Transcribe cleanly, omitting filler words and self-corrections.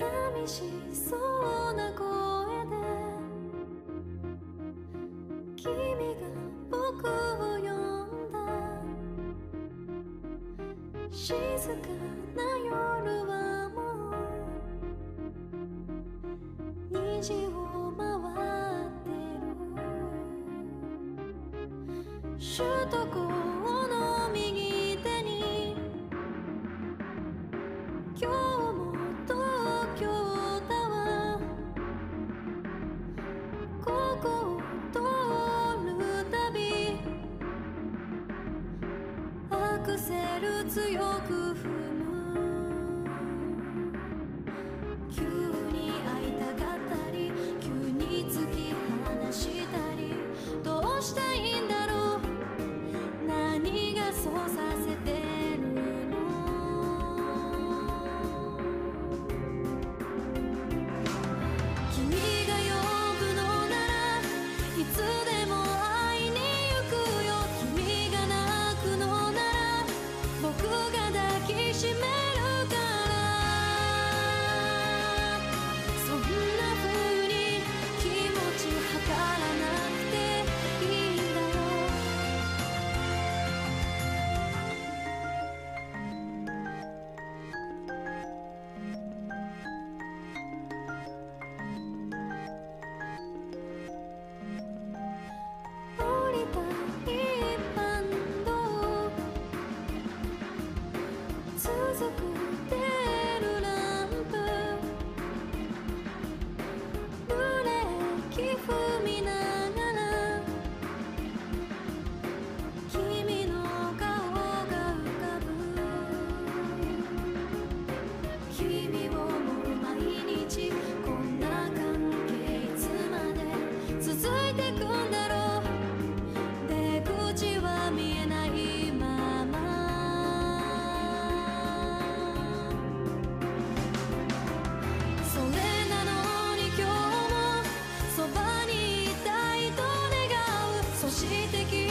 寂しそうな声で君が僕を呼んだ。静かな夜はもう虹を回ってる。首都高の右手に今日も東京タワー、ここを通るたびアクセル強く踏む。急に会いたかったり急に突き放したり、どうしたいんだろう、何がそうさせてるの。君が呼ぶのならいつでも会いに行くよ。君が泣くのなら僕が抱きしめるから。そんな風に気持ち測らなくていいんだよ。降りた一般道、続くテールランプ、ブレーキ踏みながら君の顔が浮かぶ。君を思う毎日、こんな関係いつまで続いてくんだろう。出口は見えないまま、それなのに今日もそばにいたいと願う。そして君